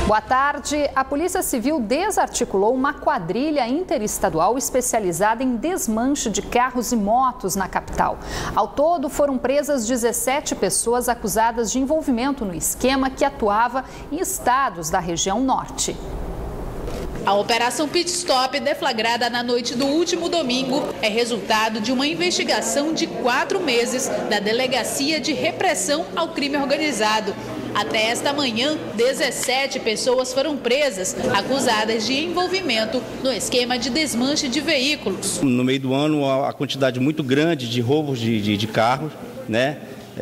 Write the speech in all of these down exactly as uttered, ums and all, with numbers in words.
Boa tarde. A Polícia Civil desarticulou uma quadrilha interestadual especializada em desmanche de carros e motos na capital. Ao todo, foram presas dezessete pessoas acusadas de envolvimento no esquema que atuava em estados da região norte. A Operação Pit Stop, deflagrada na noite do último domingo, é resultado de uma investigação de quatro meses da Delegacia de Repressão ao Crime Organizado. Até esta manhã, dezessete pessoas foram presas, acusadas de envolvimento no esquema de desmanche de veículos. No meio do ano, a quantidade muito grande de roubos de, de, de carros, né,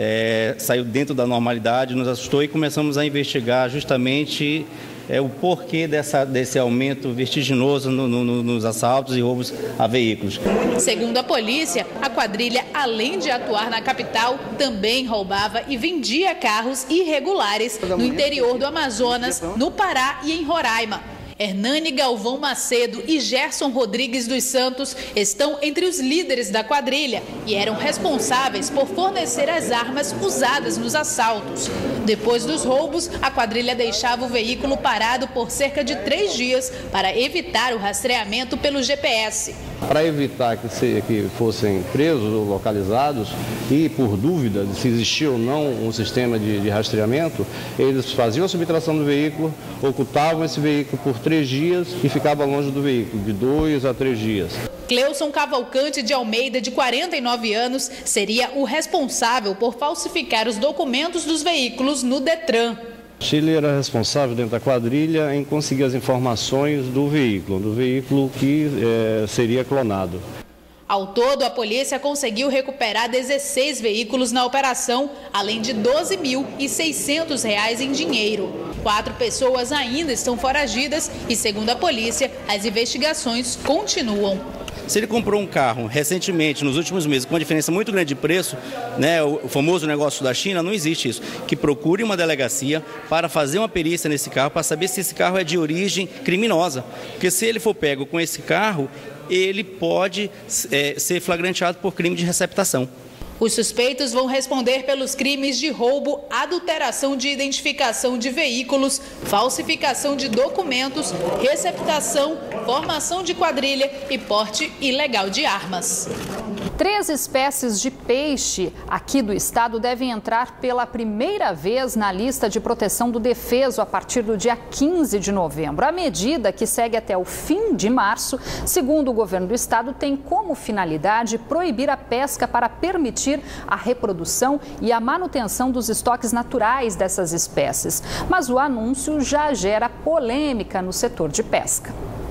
é, saiu dentro da normalidade, nos assustou e começamos a investigar justamente é, o porquê dessa, desse aumento vertiginoso no, no, nos assaltos e roubos a veículos. Segundo a polícia, a quadrilha, além de atuar na capital, também roubava e vendia carros irregulares no interior do Amazonas, no Pará e em Roraima. Hernani Galvão Macedo e Gerson Rodrigues dos Santos estão entre os líderes da quadrilha e eram responsáveis por fornecer as armas usadas nos assaltos. Depois dos roubos, a quadrilha deixava o veículo parado por cerca de três dias para evitar o rastreamento pelo G P S. Para evitar que, se, que fossem presos ou localizados e por dúvida de se existia ou não um sistema de, de rastreamento, eles faziam a subtração do veículo, ocultavam esse veículo por três dias e ficava longe do veículo, de dois a três dias. Cleuson Cavalcante de Almeida, de quarenta e nove anos, seria o responsável por falsificar os documentos dos veículos no Detran. Ele era responsável dentro da quadrilha em conseguir as informações do veículo, do veículo que é, seria clonado. Ao todo, a polícia conseguiu recuperar dezesseis veículos na operação, além de doze mil e seiscentos reais em dinheiro. Quatro pessoas ainda estão foragidas e, segundo a polícia, as investigações continuam. Se ele comprou um carro recentemente, nos últimos meses, com uma diferença muito grande de preço, né, o famoso negócio da China, não existe isso. Que procure uma delegacia para fazer uma perícia nesse carro, para saber se esse carro é de origem criminosa. Porque se ele for pego com esse carro, ele pode é, ser flagranteado por crime de receptação. Os suspeitos vão responder pelos crimes de roubo, adulteração de identificação de veículos, falsificação de documentos, receptação, formação de quadrilha e porte ilegal de armas. Três espécies de peixe aqui do estado devem entrar pela primeira vez na lista de proteção do Defeso a partir do dia quinze de novembro. A medida, que segue até o fim de março, segundo o governo do estado, tem como finalidade proibir a pesca para permitir a reprodução e a manutenção dos estoques naturais dessas espécies. Mas o anúncio já gera polêmica no setor de pesca.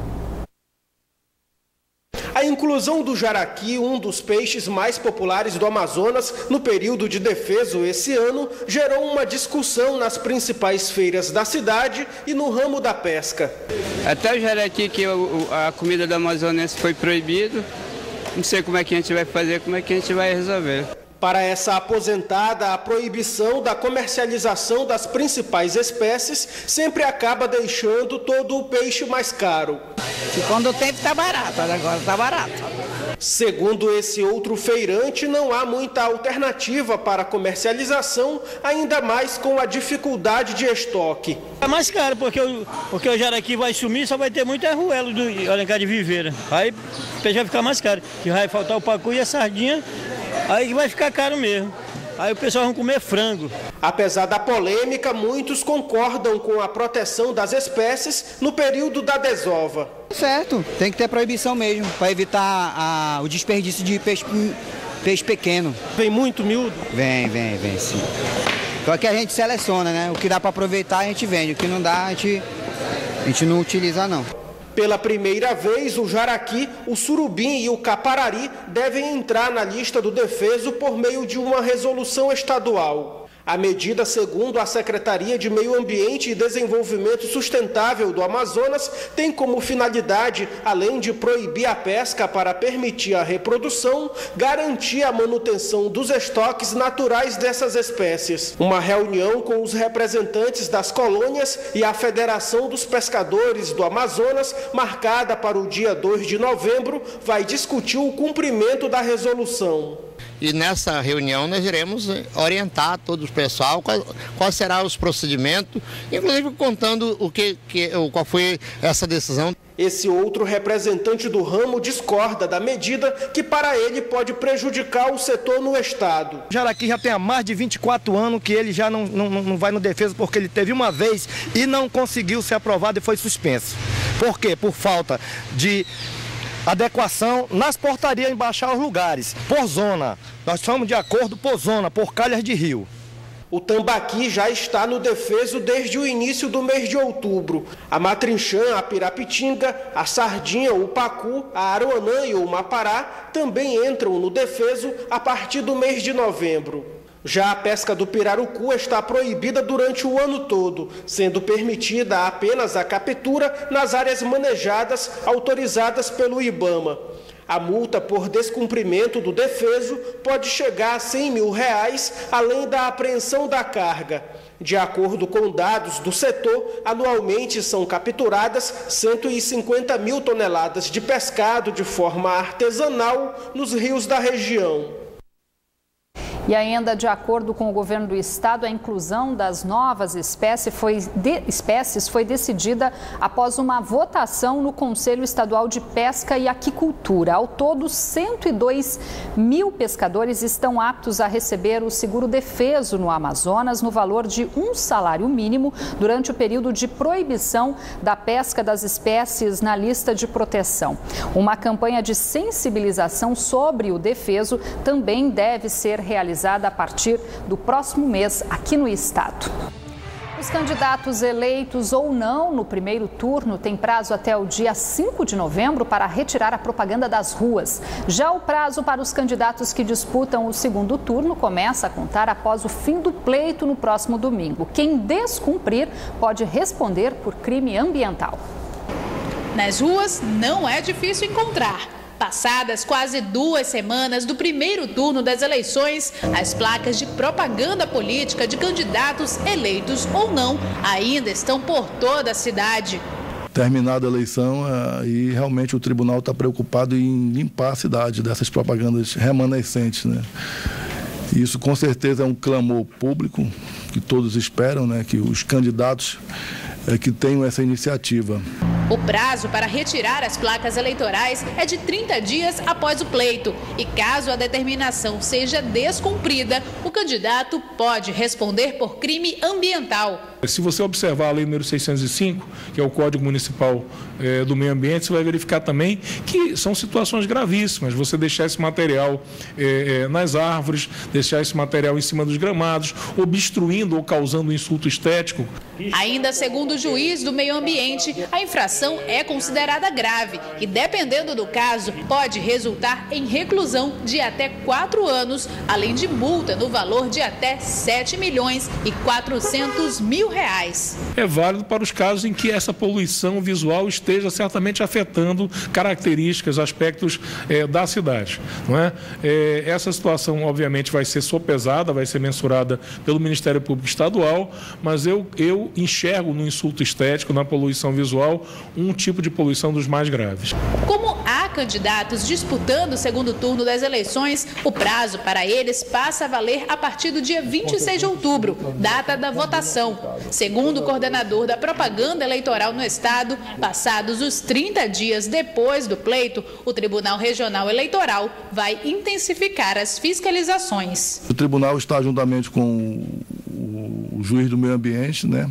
A inclusão do jaraqui, um dos peixes mais populares do Amazonas, no período de Defeso esse ano, gerou uma discussão nas principais feiras da cidade e no ramo da pesca. Até o jaraqui, que a comida do amazonense foi proibido, não sei como é que a gente vai fazer, como é que a gente vai resolver. Para essa aposentada, a proibição da comercialização das principais espécies sempre acaba deixando todo o peixe mais caro. E quando o tempo está barato, agora está barato. Segundo esse outro feirante, não há muita alternativa para comercialização, ainda mais com a dificuldade de estoque. É mais caro, porque o, porque o jaraqui vai sumir, só vai ter muito arruelo do Alencar de Viveira. Aí o peixe vai ficar mais caro, que vai faltar o pacu e a sardinha. Aí vai ficar caro mesmo. Aí o pessoal vai comer frango. Apesar da polêmica, muitos concordam com a proteção das espécies no período da desova. Certo, tem que ter proibição mesmo, para evitar a, o desperdício de peixe, peixe pequeno. Vem muito miúdo? Vem, vem, vem sim. Só que a gente seleciona, né? O que dá para aproveitar a gente vende, o que não dá a gente, a gente não utiliza não. Pela primeira vez, o jaraqui, o surubim e o caparari devem entrar na lista do Defeso por meio de uma resolução estadual. A medida, segundo a Secretaria de Meio Ambiente e Desenvolvimento Sustentável do Amazonas, tem como finalidade, além de proibir a pesca para permitir a reprodução, garantir a manutenção dos estoques naturais dessas espécies. Uma reunião com os representantes das colônias e a Federação dos Pescadores do Amazonas, marcada para o dia dois de novembro, vai discutir o cumprimento da resolução. E nessa reunião nós iremos orientar todo o pessoal qual, qual será os procedimentos, inclusive contando o que, que, qual foi essa decisão. Esse outro representante do ramo discorda da medida que para ele pode prejudicar o setor no estado. O Jaraqui já tem há mais de vinte e quatro anos que ele já não, não, não vai no Defesa porque ele teve uma vez e não conseguiu ser aprovado e foi suspenso. Por quê? Por falta de adequação nas portarias em baixar os lugares, por zona. Nós somos de acordo por zona, por calhas de rio. O tambaqui já está no Defeso desde o início do mês de outubro. A matrinchã, a pirapitinga, a sardinha, o pacu, a aruanã e o mapará também entram no Defeso a partir do mês de novembro. Já a pesca do pirarucu está proibida durante o ano todo, sendo permitida apenas a captura nas áreas manejadas autorizadas pelo IBAMA. A multa por descumprimento do Defeso pode chegar a cem mil reais, além da apreensão da carga. De acordo com dados do setor, anualmente são capturadas cento e cinquenta mil toneladas de pescado de forma artesanal nos rios da região. E ainda, de acordo com o governo do estado, a inclusão das novas espécies foi, de, espécies foi decidida após uma votação no Conselho Estadual de Pesca e Aquicultura. Ao todo, cento e dois mil pescadores estão aptos a receber o seguro Defeso no Amazonas no valor de um salário mínimo durante o período de proibição da pesca das espécies na lista de proteção. Uma campanha de sensibilização sobre o Defeso também deve ser realizada a partir do próximo mês aqui no estado. Os candidatos eleitos ou não no primeiro turno têm prazo até o dia cinco de novembro para retirar a propaganda das ruas. Já o prazo para os candidatos que disputam o segundo turno começa a contar após o fim do pleito no próximo domingo. Quem descumprir pode responder por crime ambiental. Nas ruas não é difícil encontrar. Passadas quase duas semanas do primeiro turno das eleições, as placas de propaganda política de candidatos eleitos ou não ainda estão por toda a cidade. Terminada a eleição, e realmente o tribunal está preocupado em limpar a cidade dessas propagandas remanescentes, né? Isso com certeza é um clamor público que todos esperam, né? Que os candidatos é, que tenham essa iniciativa. O prazo para retirar as placas eleitorais é de trinta dias após o pleito. E caso a determinação seja descumprida, o candidato pode responder por crime ambiental. Se você observar a lei número seiscentos e cinco, que é o Código Municipal eh, do Meio Ambiente, você vai verificar também que são situações gravíssimas. Você deixar esse material eh, eh, nas árvores, deixar esse material em cima dos gramados, obstruindo ou causando insulto estético. Ainda segundo o juiz do Meio Ambiente, a infração é considerada grave e, dependendo do caso, pode resultar em reclusão de até quatro anos, além de multa no valor de até sete milhões e quatrocentos mil reais. É válido para os casos em que essa poluição visual esteja certamente afetando características, aspectos é, da cidade, não é? É, essa situação, obviamente, vai ser sopesada, vai ser mensurada pelo Ministério Público Estadual, mas eu, eu enxergo no insulto estético, na poluição visual, um tipo de poluição dos mais graves. Como há candidatos disputando o segundo turno das eleições, o prazo para eles passa a valer a partir do dia vinte e seis de outubro, data da votação. Segundo o coordenador da propaganda eleitoral no estado, passados os trinta dias depois do pleito, o Tribunal Regional Eleitoral vai intensificar as fiscalizações. O tribunal está juntamente com o juiz do Meio Ambiente, né,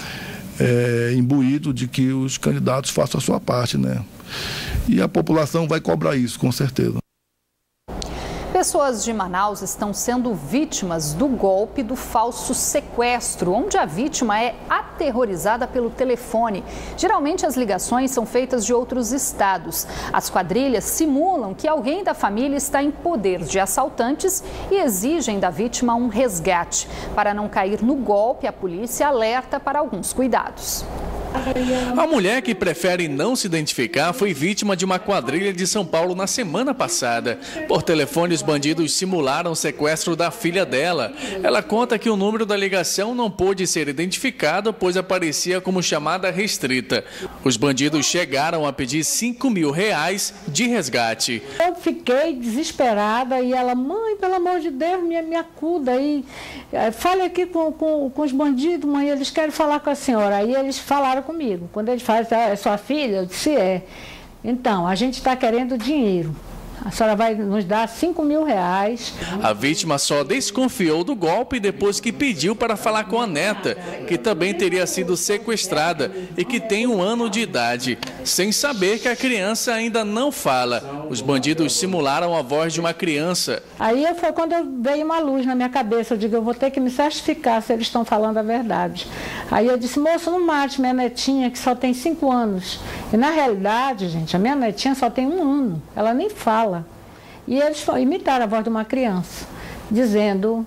é, imbuído de que os candidatos façam a sua parte, né? E a população vai cobrar isso, com certeza. Pessoas de Manaus estão sendo vítimas do golpe do falso sequestro, onde a vítima é aterrorizada pelo telefone. Geralmente as ligações são feitas de outros estados. As quadrilhas simulam que alguém da família está em poder de assaltantes e exigem da vítima um resgate. Para não cair no golpe, a polícia alerta para alguns cuidados. A mulher, que prefere não se identificar, foi vítima de uma quadrilha de São Paulo na semana passada. Por telefone, os bandidos simularam o sequestro da filha dela. Ela conta que o número da ligação não pôde ser identificado, pois aparecia como chamada restrita. Os bandidos chegaram a pedir cinco mil reais de resgate. Eu fiquei desesperada e ela, mãe, pelo amor de Deus, me, me acuda aí. Fale aqui com, com, com os bandidos, mãe, eles querem falar com a senhora. Aí eles falaram comigo. Quando eles falam, é sua filha? Eu disse, é. Então, a gente está querendo dinheiro. A senhora vai nos dar cinco mil reais. A vítima só desconfiou do golpe depois que pediu para falar com a neta, que também teria sido sequestrada e que tem um ano de idade, sem saber que a criança ainda não fala. Os bandidos simularam a voz de uma criança. Aí foi quando veio uma luz na minha cabeça. Eu digo, eu vou ter que me certificar se eles estão falando a verdade. Aí eu disse, moço, não mate minha netinha, que só tem cinco anos. E na realidade, gente, a minha netinha só tem um ano. Ela nem fala. E eles imitaram a voz de uma criança, dizendo,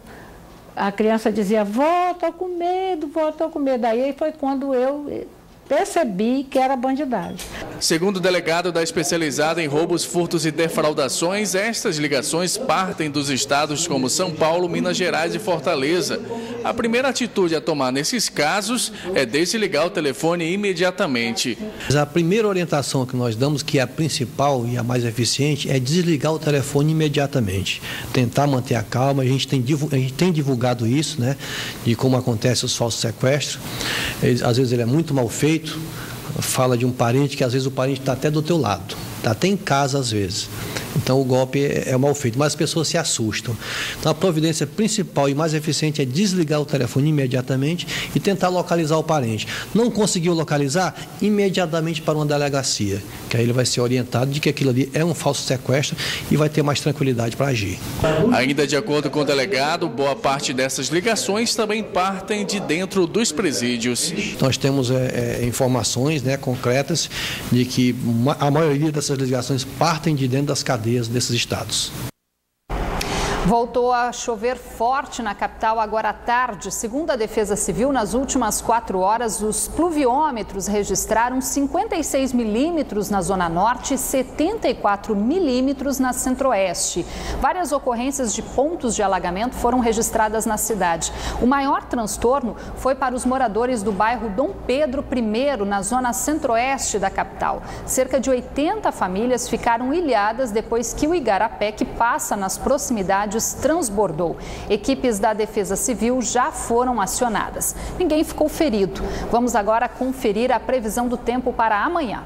a criança dizia, vó, tô com medo, vó, tô com medo. Aí foi quando eu percebi que era bandidagem. Segundo o delegado da especializada em roubos, furtos e defraudações, estas ligações partem dos estados como São Paulo, Minas Gerais e Fortaleza. A primeira atitude a tomar nesses casos é desligar o telefone imediatamente. A primeira orientação que nós damos, que é a principal e a mais eficiente, é desligar o telefone imediatamente. Tentar manter a calma. A gente tem, a gente tem divulgado isso, né, de como acontece os falsos sequestros. Às vezes ele é muito mal feito, fala de um parente que às vezes o parente está até do teu lado, está até em casa às vezes. Então o golpe é mal feito, mas as pessoas se assustam. Então a providência principal e mais eficiente é desligar o telefone imediatamente e tentar localizar o parente. Não conseguiu localizar, imediatamente para uma delegacia, que aí ele vai ser orientado de que aquilo ali é um falso sequestro e vai ter mais tranquilidade para agir. Ainda de acordo com o delegado, boa parte dessas ligações também partem de dentro dos presídios. Nós temos é, é, informações, né, concretas de que a maioria dessas ligações partem de dentro das cadeias desses estados. Voltou a chover forte na capital agora à tarde. Segundo a Defesa Civil, nas últimas quatro horas, os pluviômetros registraram cinquenta e seis milímetros na Zona Norte e setenta e quatro milímetros na Centro-Oeste. Várias ocorrências de pontos de alagamento foram registradas na cidade. O maior transtorno foi para os moradores do bairro Dom Pedro I, na zona Centro-Oeste da capital. Cerca de oitenta famílias ficaram ilhadas depois que o igarapé, que passa nas proximidades, transbordou. Equipes da Defesa Civil já foram acionadas. Ninguém ficou ferido. Vamos agora conferir a previsão do tempo para amanhã.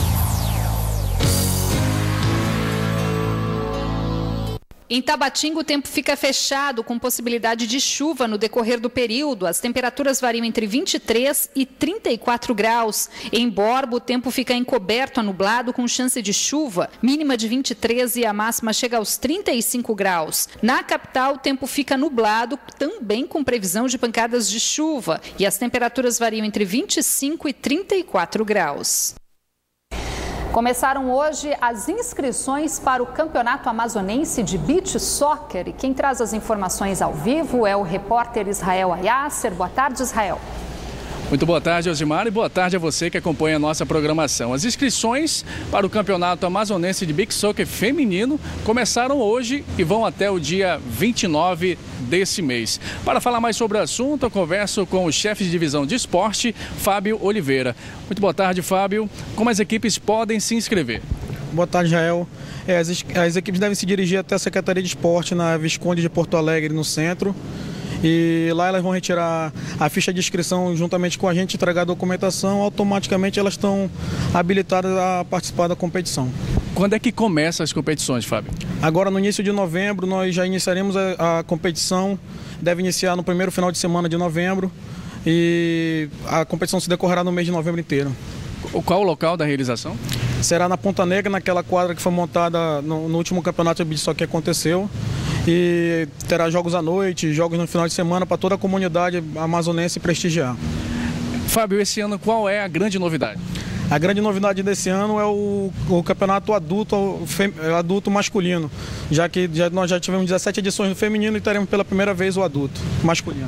Em Tabatinga, o tempo fica fechado, com possibilidade de chuva no decorrer do período. As temperaturas variam entre vinte e três e trinta e quatro graus. Em Borba, o tempo fica encoberto a nublado, com chance de chuva, mínima de vinte e três e a máxima chega aos trinta e cinco graus. Na capital, o tempo fica nublado, também com previsão de pancadas de chuva. E as temperaturas variam entre vinte e cinco e trinta e quatro graus. Começaram hoje as inscrições para o Campeonato Amazonense de Beach Soccer. E quem traz as informações ao vivo é o repórter Israel Ayasser. Boa tarde, Israel. Muito boa tarde, Osimar, e boa tarde a você que acompanha a nossa programação. As inscrições para o Campeonato Amazonense de Beach Soccer Feminino começaram hoje e vão até o dia vinte e nove desse mês. Para falar mais sobre o assunto, eu converso com o chefe de divisão de esporte, Fábio Oliveira. Muito boa tarde, Fábio. Como as equipes podem se inscrever? Boa tarde, Jael. É, as, as equipes devem se dirigir até a Secretaria de Esporte na Visconde de Porto Alegre, no centro. E lá elas vão retirar a ficha de inscrição juntamente com a gente, entregar a documentação, automaticamente elas estão habilitadas a participar da competição. Quando é que começam as competições, Fábio? Agora, no início de novembro, nós já iniciaremos a, a competição, deve iniciar no primeiro final de semana de novembro e a competição se decorrerá no mês de novembro inteiro. Qual o local da realização? Será na Ponta Negra, naquela quadra que foi montada no, no último campeonato de beach soccer que aconteceu. E terá jogos à noite, jogos no final de semana para toda a comunidade amazonense prestigiar. Fábio, esse ano qual é a grande novidade? A grande novidade desse ano é o, o campeonato adulto, fem, adulto masculino, já que já, nós já tivemos dezessete edições no feminino e teremos pela primeira vez o adulto masculino.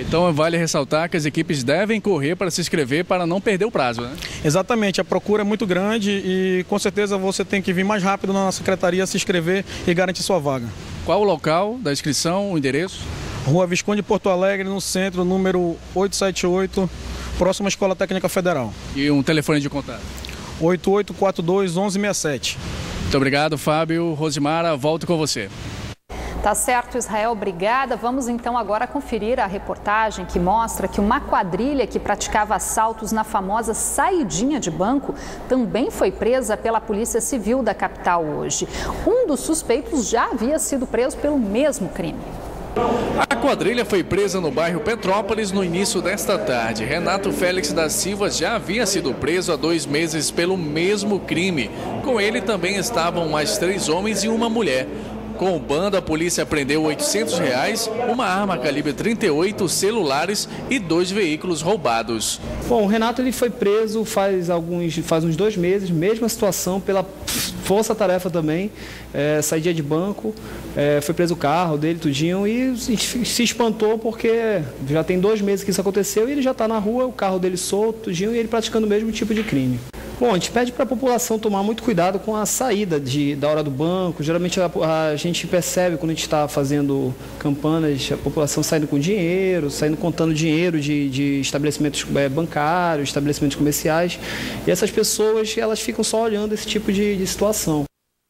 Então vale ressaltar que as equipes devem correr para se inscrever para não perder o prazo, né? Exatamente, a procura é muito grande e com certeza você tem que vir mais rápido na secretaria, se inscrever e garantir sua vaga. Qual o local da inscrição, o endereço? Rua Visconde, Porto Alegre, no centro, número oitocentos e setenta e oito, próxima à Escola Técnica Federal. E um telefone de contato? oito oito quatro dois, um um seis sete. Muito obrigado, Fábio. Rosimara, volto com você. Tá certo, Israel, obrigada. Vamos então agora conferir a reportagem que mostra que uma quadrilha que praticava assaltos na famosa saidinha de banco também foi presa pela Polícia Civil da capital hoje. Um dos suspeitos já havia sido preso pelo mesmo crime. A quadrilha foi presa no bairro Petrópolis no início desta tarde. Renato Félix da Silva já havia sido preso há dois meses pelo mesmo crime. Com ele também estavam mais três homens e uma mulher. Com o bando, a polícia apreendeu oitocentos reais, uma arma calibre trinta e oito, celulares e dois veículos roubados. Bom, o Renato ele foi preso faz, alguns, faz uns dois meses, mesma situação, pela força-tarefa também, é, saída de banco, é, foi preso o carro dele, tudinho, e se espantou porque já tem dois meses que isso aconteceu e ele já está na rua, o carro dele solto, tudinho, e ele praticando o mesmo tipo de crime. Bom, a gente pede para a população tomar muito cuidado com a saída de, da hora do banco. Geralmente a, a gente percebe quando a gente está fazendo campanhas, a população saindo com dinheiro, saindo contando dinheiro de, de estabelecimentos é, bancários, estabelecimentos comerciais. E essas pessoas, elas ficam só olhando esse tipo de, de situação.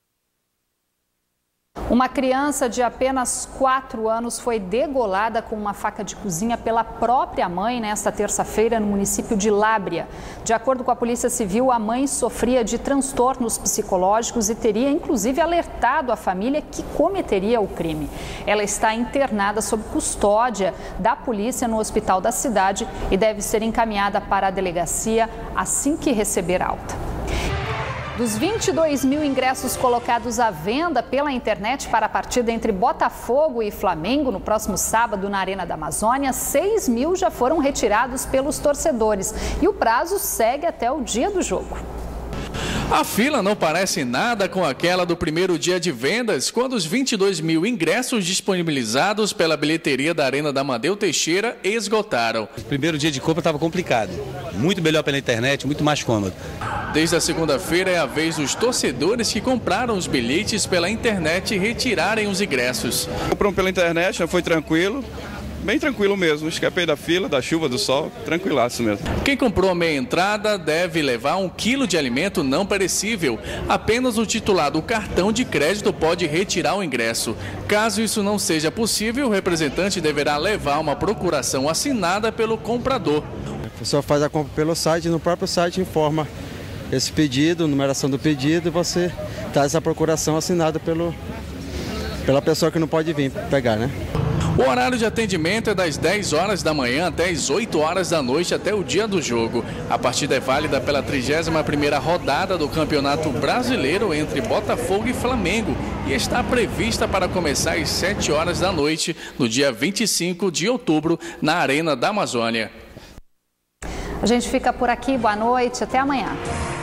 Uma criança de apenas quatro anos foi degolada com uma faca de cozinha pela própria mãe nesta terça-feira no município de Lábrea. De acordo com a Polícia Civil, a mãe sofria de transtornos psicológicos e teria inclusive alertado a família que cometeria o crime. Ela está internada sob custódia da polícia no hospital da cidade e deve ser encaminhada para a delegacia assim que receber alta. Dos vinte e dois mil ingressos colocados à venda pela internet para a partida entre Botafogo e Flamengo no próximo sábado na Arena da Amazônia, seis mil já foram retirados pelos torcedores e o prazo segue até o dia do jogo. A fila não parece nada com aquela do primeiro dia de vendas, quando os vinte e dois mil ingressos disponibilizados pela bilheteria da Arena da Amadeu Teixeira esgotaram. O primeiro dia de compra estava complicado, muito melhor pela internet, muito mais cômodo. Desde a segunda-feira é a vez dos torcedores que compraram os bilhetes pela internet retirarem os ingressos. Compramos pela internet, foi tranquilo. Bem tranquilo mesmo, escapei da fila, da chuva, do sol, tranquilaço mesmo. Quem comprou a meia entrada deve levar um quilo de alimento não perecível. Apenas o titular do cartão de crédito pode retirar o ingresso. Caso isso não seja possível, o representante deverá levar uma procuração assinada pelo comprador. A pessoa faz a compra pelo site, no próprio site informa esse pedido, numeração do pedido, e você traz a procuração assinada pelo, pela pessoa que não pode vir pegar, né? O horário de atendimento é das dez horas da manhã até as oito horas da noite até o dia do jogo. A partida é válida pela trigésima primeira rodada do Campeonato Brasileiro entre Botafogo e Flamengo e está prevista para começar às sete horas da noite no dia vinte e cinco de outubro na Arena da Amazônia. A gente fica por aqui, boa noite, até amanhã.